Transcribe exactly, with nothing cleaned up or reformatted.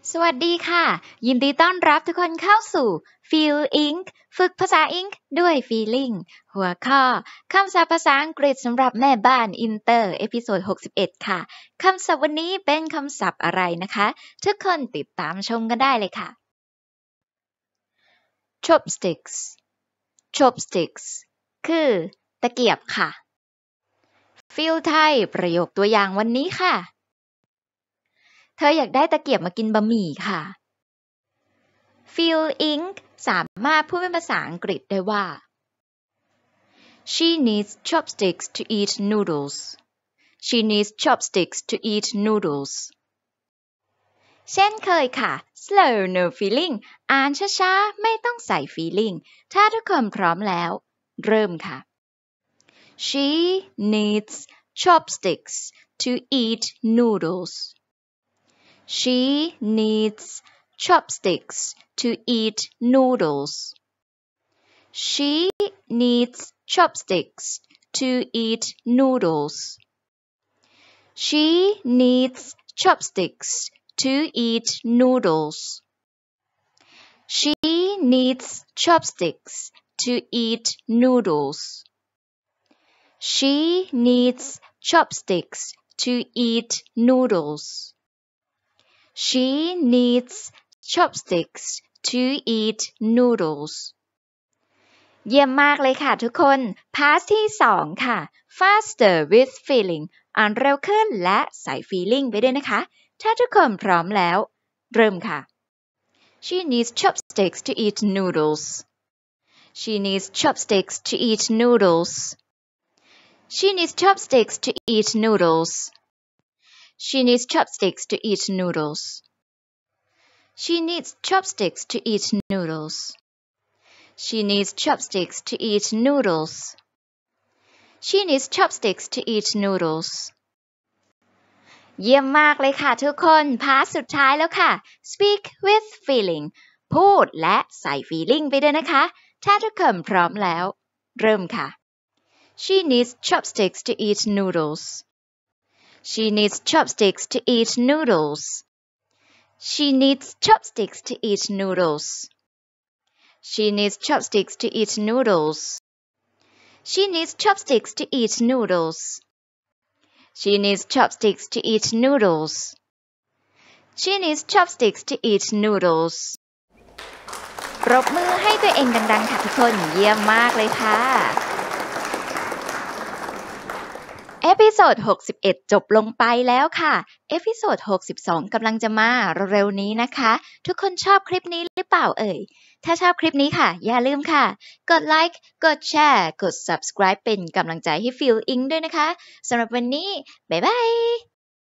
สวัสดีค่ะยินดีต้อนรับทุกคนเข้าสู่ FeelEng ฝึกภาษาอังกฤษด้วย FeelEng หัวข้อคำศัพท์ภาษาอังกฤษสำหรับแม่บ้านอินเตอร์เอพิโซดหกสิบเอ็ดค่ะคำศัพท์วันนี้เป็นคำศัพท์อะไรนะคะทุกคนติดตามชมกันได้เลยค่ะ Chopsticks Chopsticks คือตะเกียบค่ะ Feel ไทยประโยคตัวอย่างวันนี้ค่ะเธออยากได้ตะเกียบมากินบะหมี่ค่ะ FeelEng สามารถพูดเป็นภาษาอังกฤษได้ว่า She needs chopsticks to eat noodles. She needs chopsticks to eat noodles. เช่นเคยค่ะ Slow no feeling อ่านช้าๆไม่ต้องใส่ feeling ถ้าทุกคนพร้อมแล้วเริ่มค่ะ She needs chopsticks to eat noodles.She needs chopsticks to eat noodles. She needs chopsticks to eat noodles. She needs chopsticks to eat noodles. She needs chopsticks to eat noodles. She needs chopsticks to eat noodles.She needs chopsticks to eat noodles เยี่ยมมากเลยค่ะทุกคนพาร์ทที่สองค่ะ faster with feeling อ่านเร็วขึ้นและใส่ feeling ไปด้วยนะคะถ้าทุกคนพร้อมแล้วเริ่มค่ะ She needs chopsticks to eat noodles. She needs chopsticks to eat noodles. She needs chopsticks to eat noodles.She needs chopsticks to eat noodles. She needs chopsticks to eat noodles. She needs chopsticks to eat noodles. She needs chopsticks to eat noodles. เยี่ยมมากเลยค่ะทุกคนพาร์ทสุดท้ายแล้วค่ะ Speak with feeling พูดและใส่ feeling ไปด้วยนะคะถ้าทุกคนพร้อมแล้วเริ่มค่ะ She needs chopsticks to eat noodles.She needs chopsticks to eat noodles. She needs chopsticks to eat noodles. She needs chopsticks to eat noodles. She needs chopsticks to eat noodles. She needs chopsticks to eat noodles. She needs chopsticks to eat noodles. ปรบมือให้ตัวเองดังๆค่ะทุกคนเยี่ยมมากเลยค่ะเอพิโซดหกสิบเอ็ดจบลงไปแล้วค่ะเอพิโซดหกสิบสองกำลังจะมาเร็วๆนี้นะคะทุกคนชอบคลิปนี้หรือเปล่าเอ่ยถ้าชอบคลิปนี้ค่ะอย่าลืมค่ะกดไลค์กดแชร์กด Subscribe เป็นกำลังใจให้ FeelEng ด้วยนะคะสำหรับวันนี้บ๊ายบาย